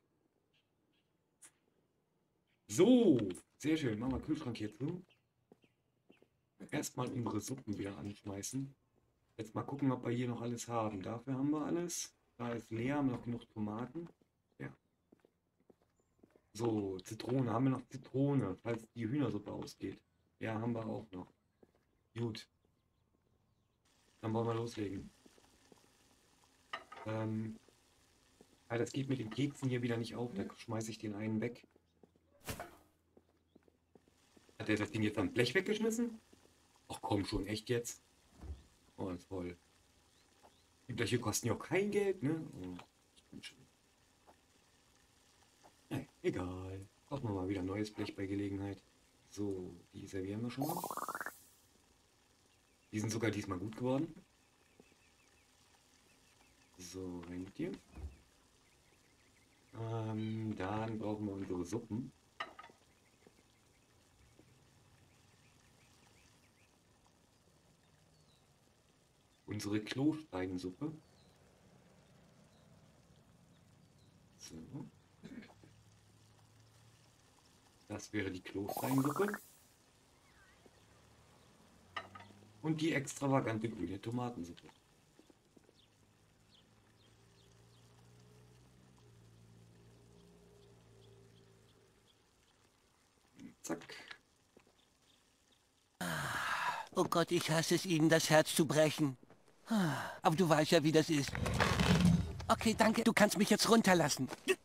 So, sehr schön. Machen wir Kühlschrank hier zu. Erstmal unsere Suppen wieder anschmeißen. Jetzt mal gucken, ob wir hier noch alles haben. Dafür haben wir alles. Da ist leer, haben wir noch genug Tomaten. Ja. So, Zitrone. Haben wir noch Zitrone, falls die Hühnersuppe ausgeht? Ja, haben wir auch noch. Gut. Dann wollen wir loslegen. Das geht mit den Keksen hier wieder nicht auf. Da schmeiße ich den einen weg. Hat er das Ding jetzt am Blech weggeschmissen? Ach komm schon, echt jetzt? Oh, toll. Die Bleche kosten ja auch kein Geld, ne? Oh, nein, egal. Kaufen wir mal wieder ein neues Blech bei Gelegenheit. So, die servieren wir schon mal. Die sind sogar diesmal gut geworden. So, rein mit dir. Dann brauchen wir unsere Suppen. Unsere Klosteinsuppe. So. Das wäre die Klosteinsuppe. Und die extravagante grüne Tomatensuppe. Zack. Oh Gott, ich hasse es, Ihnen das Herz zu brechen. Aber du weißt ja, wie das ist. Okay, danke, du kannst mich jetzt runterlassen.